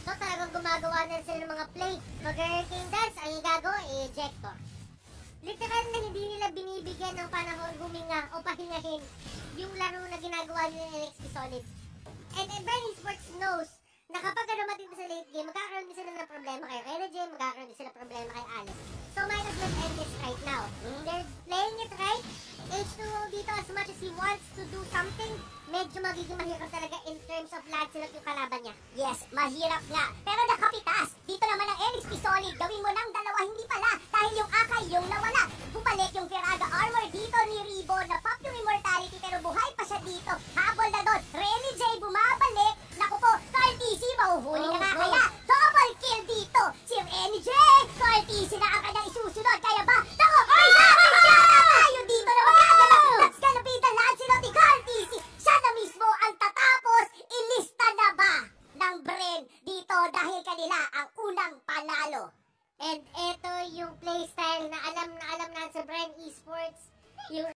So talagang gumagawa na sila ng mga play. Mag-hurricane dance, ang igagawa, ejector. Literal na hindi nila binibigyan ng panahon huminga o pahingahin yung laro na ginagawa nila ng NXT Solid. And Brand Esports knows na kapag dumating sa late game, magkakaroon din sila ng problema kay Energy, magkakaroon din sila problema kay Alice. So might as well end this right now. They're playing it right. H2O dito, as much as he wants to do something, medyo magiging mahirap talaga in terms of Lancelot yung kalaban niya. Yes, mahirap nga. Pero nakapitas. Dito naman ang NXT Solid. Gawin mo ng dalawa, hindi pala. Dahil yung Akai yung nawala. Bumalik yung Firaga armor dito ni Rebo. Napop yung immortality pero buhay pa siya dito. Habol na doon. Remy J bumabalik. Naku po, Carl TC mahuhuli na nga kaya. Double kill dito. Si Remy J. Carl TC na ang kanyang isusunod. Kaya ba? Naku, may sakit siya na tayo dito na magkakalang. That's gonna be the Lancelot ni Carl TC. Siya na mismo ang tatapos. Ilista na ba ng Bren dito dahil kanila ang unang panalo. And eto yung playstyle na alam na sa Brand Esports. Yung